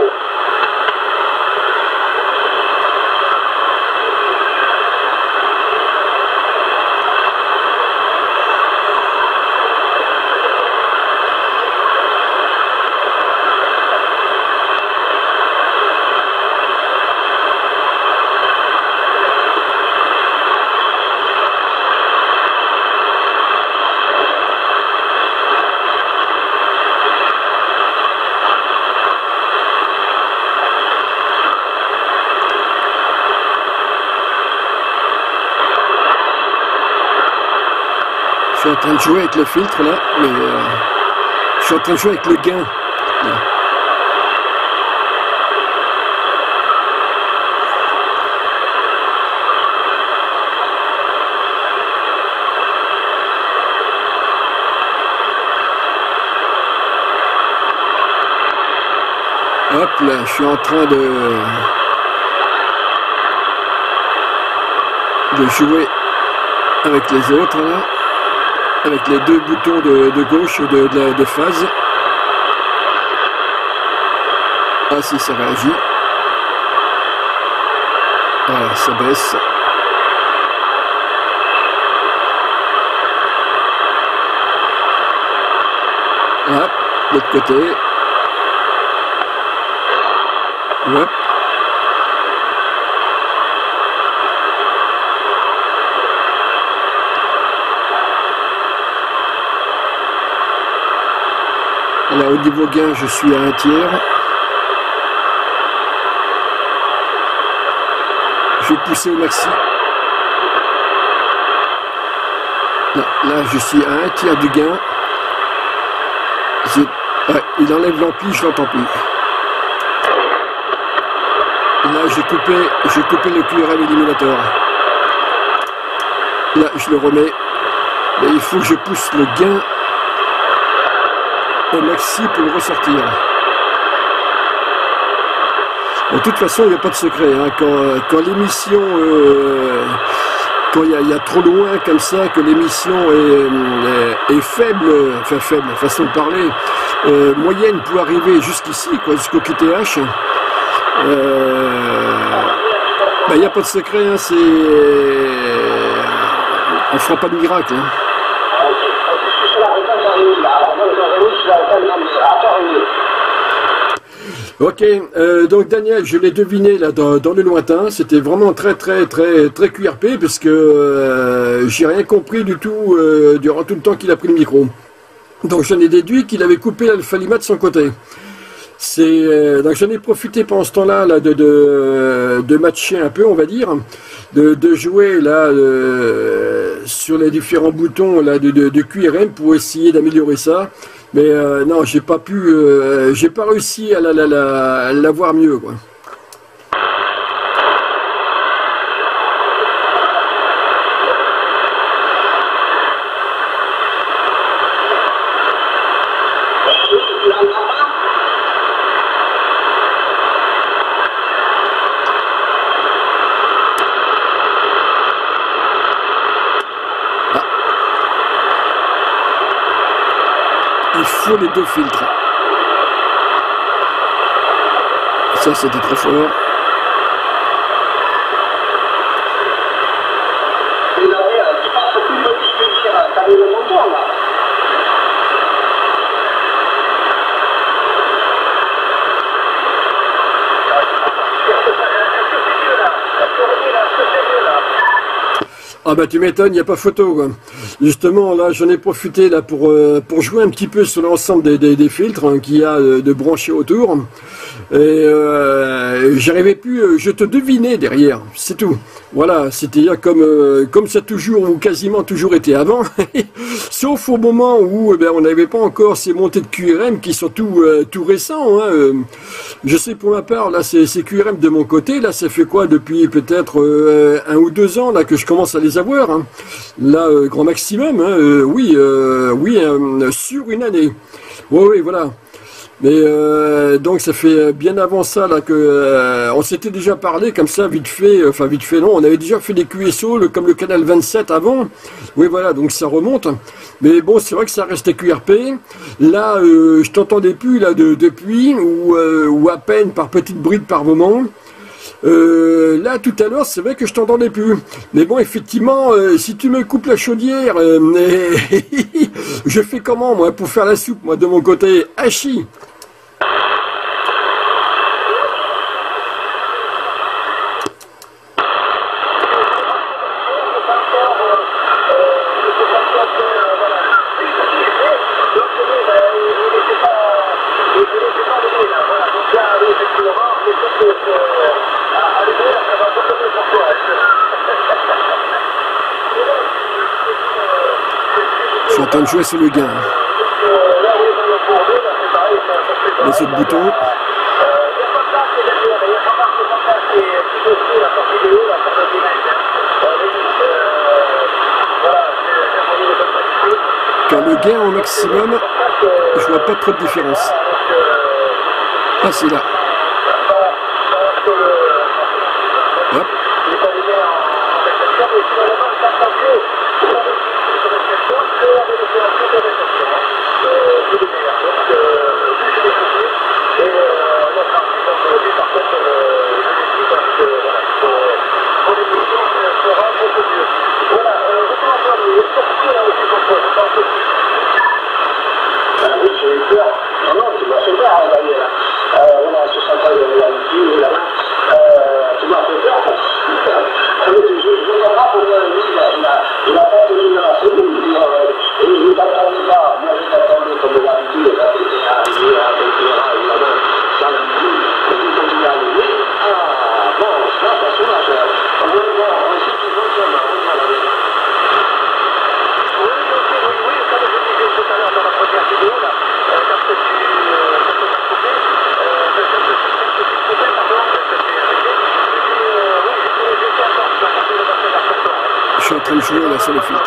Je suis en train de jouer avec le filtre là, mais je suis en train de jouer avec le gain. Là. Hop là, je suis en train de jouer avec les autres là, avec les deux boutons de gauche de phase. Ah si, ça réagit. Voilà, ça baisse. Hop, de l'autre côté. Hop. Là, au niveau gain, je suis à 1/3. Je vais pousser au maxi. Là, je suis à 1/3 du gain. Ouais, il enlève l'ampli, je l'entends plus. Là, j'ai coupé le QRM éliminateur. Là, je le remets. Mais il faut que je pousse le gain au maxi pour le ressortir. De toute façon, il n'y a pas de secret. Hein. Quand l'émission, quand il y a trop loin comme ça, que l'émission est faible, enfin faible, façon de parler, moyenne pour arriver jusqu'ici, jusqu'au QTH, il n'y a pas de secret. Hein, on ne fera pas de miracle. Hein. Ok, donc Daniel, je l'ai deviné là dans le lointain, c'était vraiment très QRP parce que j'ai rien compris du tout durant tout le temps qu'il a pris le micro. Donc j'en ai déduit qu'il avait coupé l'alphalima de son côté. Donc j'en ai profité pendant ce temps-là là, de matcher un peu, on va dire, de jouer là sur les différents boutons là de QRM pour essayer d'améliorer ça. Mais non, j'ai pas réussi à l'avoir mieux, quoi. Il faut les deux filtres. Ça, c'était trop fort. Ah bah tu m'étonnes, il n'y a pas photo quoi. Justement là j'en ai profité là pour jouer un petit peu sur l'ensemble des filtres hein, qu'il y a de branchés autour. Et j'arrivais plus, je te devinais derrière, c'est tout. Voilà, c'était comme ça toujours ou quasiment toujours été avant, sauf au moment où on n'avait pas encore ces montées de QRM qui sont tout récents. Hein. Je sais pour ma part, là ces QRM de mon côté, là ça fait quoi depuis peut-être 1 ou 2 ans là que je commence à les avoir. Hein. Là, grand maximum, hein, oui, sur une année. Oui, voilà. Mais donc ça fait bien avant ça là que on s'était déjà parlé comme ça vite fait, enfin vite fait non, on avait déjà fait des QSO comme le canal 27 avant. Oui voilà, donc ça remonte. Mais bon, c'est vrai que ça restait QRP. Là, je t'entendais plus là depuis ou à peine par petites brides par moment. Là tout à l'heure c'est vrai que je t'entendais plus, mais bon effectivement si tu me coupes la chaudière je fais comment moi pour faire la soupe moi de mon côté hachi. Je suis en train de jouer sur le gain. Laissez le bouton. Quand le gain au maximum, je vois pas trop de différence. Ah c'est là. sur le... Hop. Il est allumé en réception, mais finalement, il s'est attendu pour la réception, c'est avec le PHP de réception. Tout est meilleur. Donc, vu que je l'ai coupé, et notre article, on peut dire, par contre, je l'ai dit, parce que, voilà, pour les missions, ça sera beaucoup mieux. Voilà, retour à toi, il est sorti là aussi pour toi, c'est pas un peu plus. Oui, j'ai eu peur. Non, non, tu m'as fait peur, hein, Daniel. Voilà, sur sa taille, il y a une fille, là. Tu m'as fait peur. Je ne vois pas pourquoi lui, il n'a pas tenu la seconde. Et il n'attendait pas. Moi, je t'attendais comme d'habitude. Là, il est arrivé avec la main dans la boule. Et puis, quand il est arrivé, bon, là, ça soulage. On sait qu'il fonctionne. Oui, comme je disais tout à l'heure dans la première vidéo, là, quand tu as coupé, Je suis en train de jouer là sur le filtre.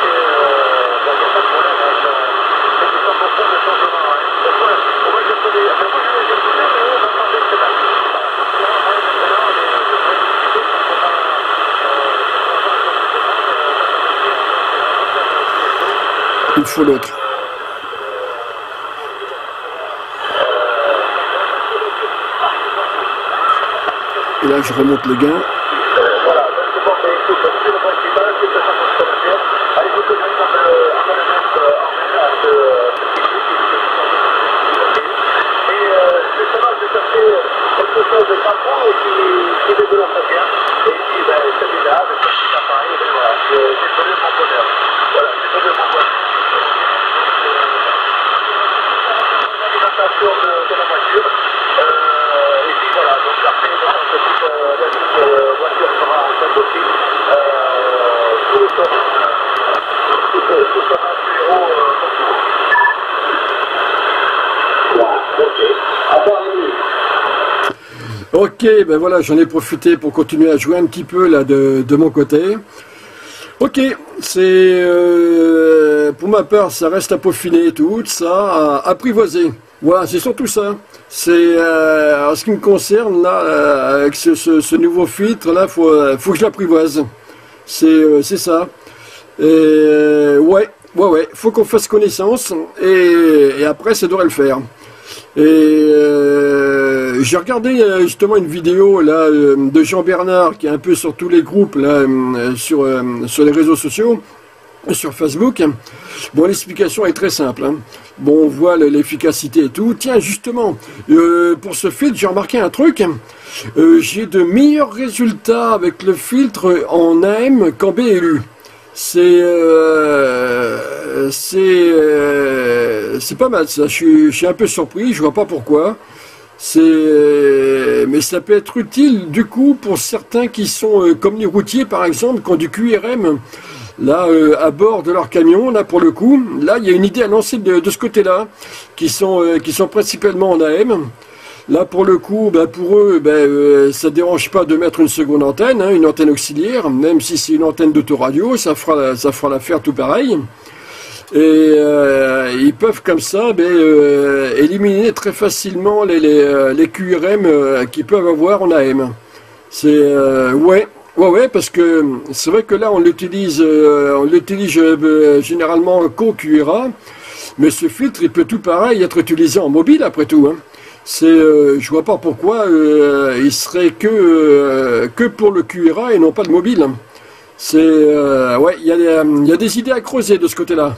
Il faut l'autre. Et là, je remonte le gain. Voilà, donc c'est bon, mais écoute, c'est le principal, c'est que ça fonctionne bien. Allez, vous pouvez mettre en mettre en main à ce et justement, je cherchais quelque chose de tampon et qui développe bien. Et puis, ben, celui-là, avec ce petit appareil, ben voilà, j'ai trouvé mon bonheur. Voilà, j'ai trouvé mon bonheur. L'alimentation de la voiture. Et puis voilà, donc après, dans cette voiture sera en fait aussi, tout sera plus haut Ok, ben voilà, j'en ai profité pour continuer à jouer un petit peu là de mon côté. Ok, c'est pour ma part, ça reste à peaufiner tout ça, à apprivoiser. Voilà, c'est surtout ça. C'est en ce qui me concerne là, avec ce nouveau filtre là, faut que je l'apprivoise. C'est ça. Et ouais, faut qu'on fasse connaissance et après ça devrait le faire. Et j'ai regardé justement une vidéo là de Jean Bernard qui est un peu sur tous les groupes là sur les réseaux sociaux, sur Facebook. Bon, l'explication est très simple. Hein. Bon, on voit l'efficacité et tout. Tiens, justement, pour ce filtre, j'ai remarqué un truc. J'ai de meilleurs résultats avec le filtre en AM qu'en BLU. C'est pas mal ça. Je suis un peu surpris. Je vois pas pourquoi. Mais ça peut être utile du coup pour certains qui sont comme les routiers par exemple, qui ont du QRM. Là, à bord de leur camion, là pour le coup, là il y a une idée à lancer de ce côté-là, qui sont principalement en AM. Là pour le coup, ben, pour eux, ça dérange pas de mettre une seconde antenne, hein, une antenne auxiliaire, même si c'est une antenne d'autoradio, ça fera l'affaire tout pareil. Et ils peuvent comme ça éliminer très facilement les QRM qu'ils peuvent avoir en AM. C'est Ouais, parce que c'est vrai que là on l'utilise généralement qu'au QRA, mais ce filtre il peut tout pareil être utilisé en mobile après tout. Hein. Je vois pas pourquoi il serait que pour le QRA et non pas le mobile. Ouais, il y a des idées à creuser de ce côté-là.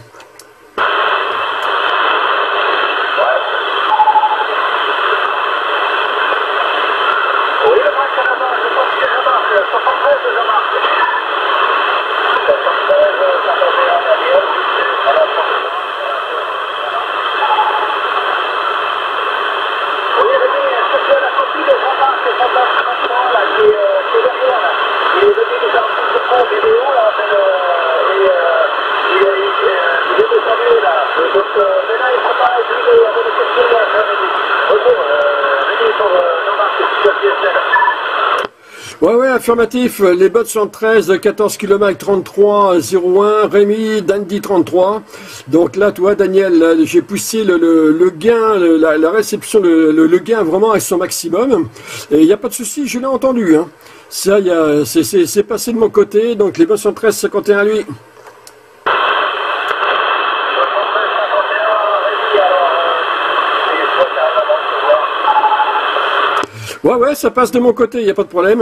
Ouais, ouais, affirmatif. Les bottes 113, 14 km 33 01, Rémi, Dandy 33. Donc là, toi, Daniel, j'ai poussé le gain, la réception, le gain vraiment à son maximum. Et il n'y a pas de souci, je l'ai entendu. Hein. Ça, c'est passé de mon côté. Donc les bottes 113, 51 à lui. Ouais, ouais, ça passe de mon côté, il n'y a pas de problème.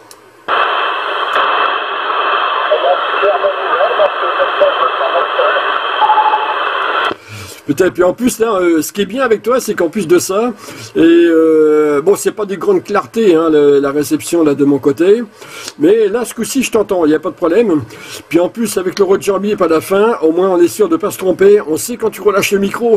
Peut-être, puis en plus, là, ce qui est bien avec toi, c'est qu'en plus de ça, et bon, c'est pas des grandes clartés, hein, la réception là de mon côté, mais là, ce coup-ci, je t'entends, il n'y a pas de problème. Puis en plus, avec le Roger Beep à la fin, au moins, on est sûr de ne pas se tromper, on sait quand tu relâches le micro.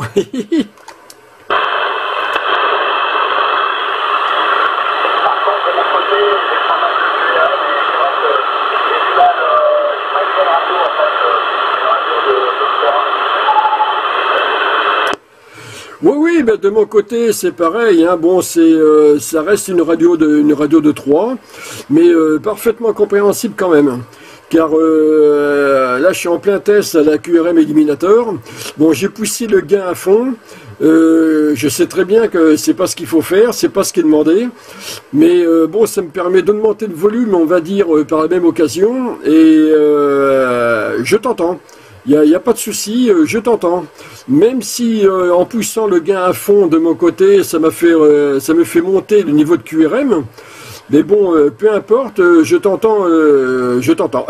Oui, oui, ben de mon côté, c'est pareil. Hein. Bon, ça reste une radio de 3, mais parfaitement compréhensible quand même. Car là, je suis en plein test à la QRM Eliminator. Bon, j'ai poussé le gain à fond. Je sais très bien que c'est pas ce qu'il faut faire, c'est pas ce qui est demandé. Mais bon, ça me permet d'augmenter le volume, on va dire, par la même occasion. Et je t'entends. Il n'y a pas de souci, je t'entends. Même si en poussant le gain à fond de mon côté, ça me fait monter le niveau de QRM. Mais bon, peu importe, je t'entends, je t'entends.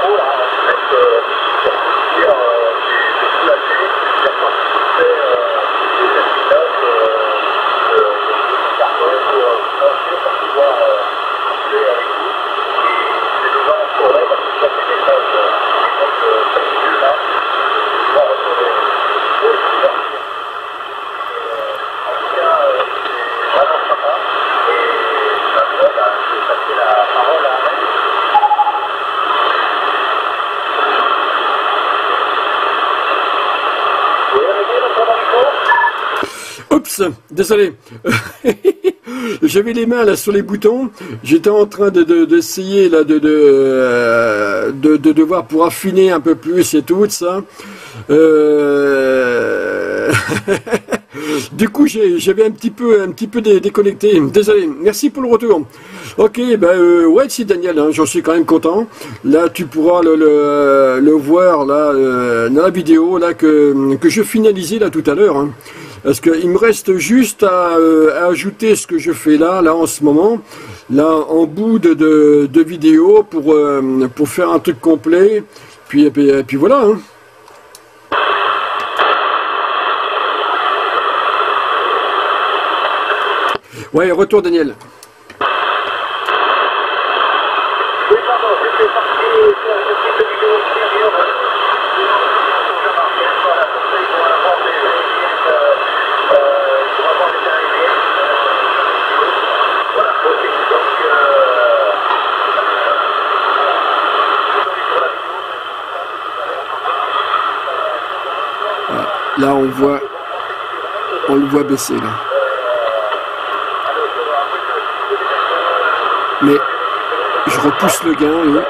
trop là, en fait, pour tout dire, j'ai tout lâché, j'ai participé des pilotes de carton pour pouvoir jouer avec vous. Et les gens en forêt, parce que ça fait des messages, donc ça me tue là, je vais retrouver au super. En tout cas, c'est vraiment sympa. Et maintenant, je vais passer la parole à Alain. Oups, désolé. J'avais les mains là sur les boutons. J'étais en train d'essayer là de voir pour affiner un peu plus et tout ça. Du coup, j'avais un petit peu déconnecté. Désolé. Merci pour le retour. Ok, ben ouais, si Daniel, hein, j'en suis quand même content. Là, tu pourras le voir là dans la vidéo là que je finalisais là tout à l'heure. Hein. Parce qu'il me reste juste à ajouter ce que je fais là en ce moment, là en bout de vidéo pour faire un truc complet. Puis voilà. Hein. Ouais, retour Daniel. Oui, pardon, j'étais parti faire une petite vidéo extérieure. Voilà, comme ça, ils vont avoir des aériennes, ils vont avoir des aériennes. Voilà, ok, donc, là, on le voit baisser là. Mais je repousse le gain, oui.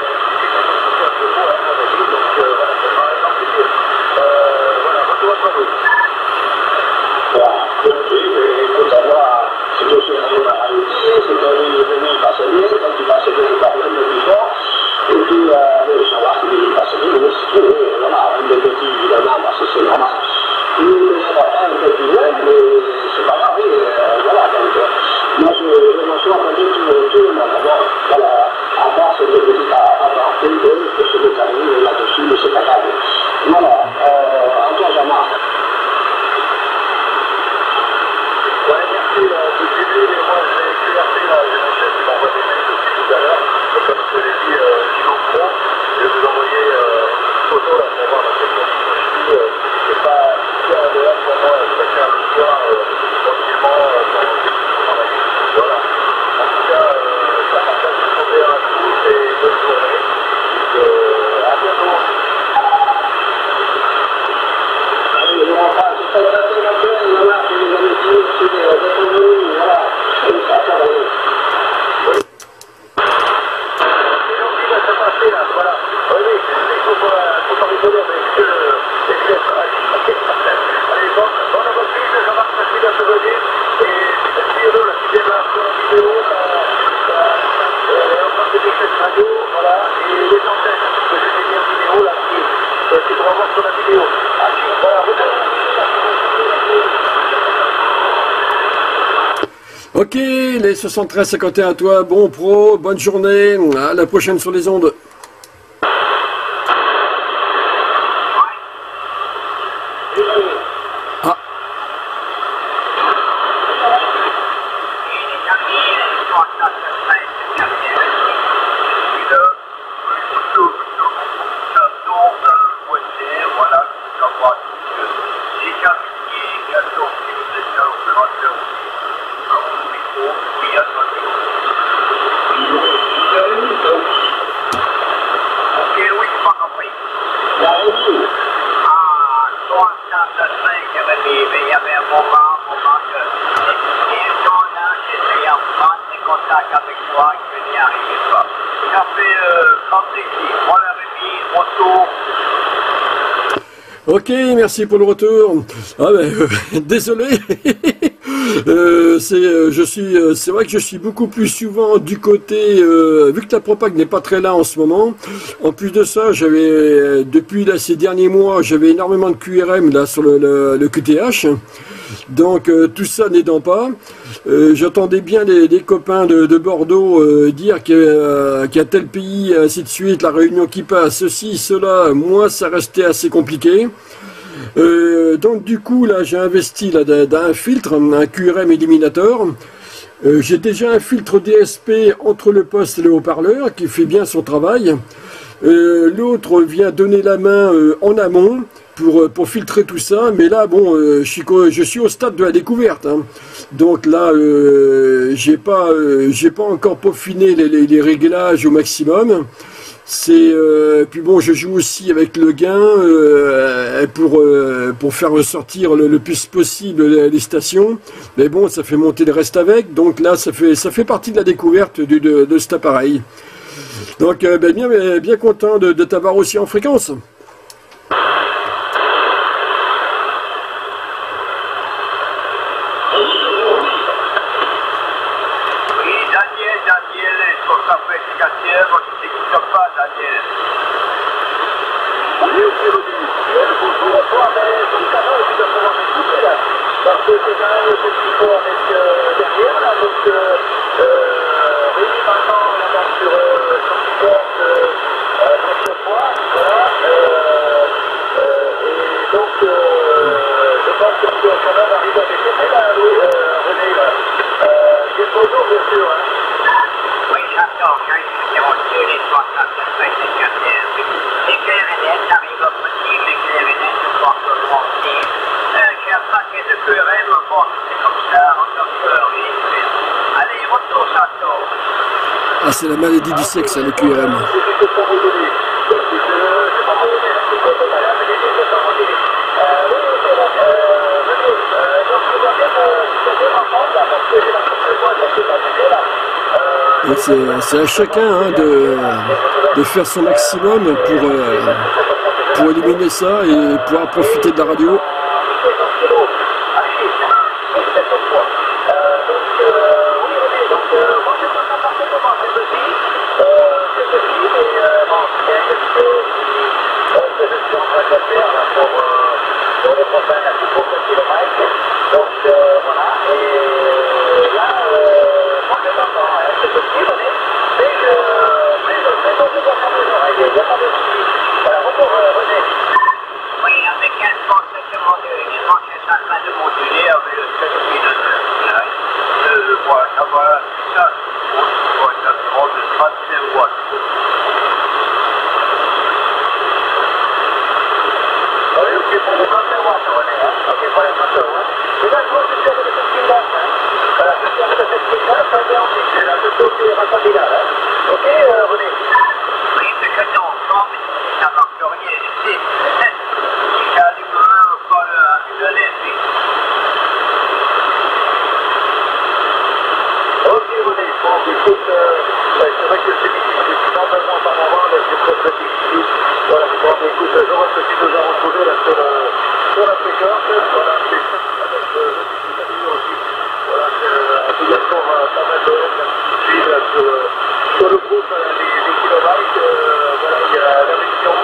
Ok, les 73-51 à toi, bon pro, bonne journée, à la prochaine sur les ondes. Ah. Ok, merci pour le retour. Ah ben, désolé. C'est vrai que je suis beaucoup plus souvent du côté, vu que la propague n'est pas très là en ce moment. En plus de ça, depuis là, ces derniers mois, j'avais énormément de QRM là sur le QTH. Donc tout ça n'aidant pas, j'entendais bien les copains de Bordeaux dire qu'il y a tel pays, ainsi de suite, la Réunion qui passe, ceci, cela. Moi, ça restait assez compliqué. Donc du coup, là, j'ai investi là, d'un filtre, un QRM Eliminator. J'ai déjà un filtre DSP entre le poste et le haut-parleur qui fait bien son travail. L'autre vient donner la main en amont pour filtrer tout ça, mais là bon, je suis au stade de la découverte, hein. Donc là j'ai pas encore peaufiné les réglages au maximum. C'est puis bon, je joue aussi avec le gain pour faire ressortir le plus possible les stations, mais bon, ça fait monter le reste avec, donc là ça fait partie de la découverte de cet appareil. Donc bien content de t'avoir aussi en fréquence. Ah, c'est la maladie du sexe, le QRM. C'est à chacun hein, de faire son maximum pour éliminer ça et pouvoir profiter de la radio. Sur le groupe des kilowatts, voilà, il y a la mission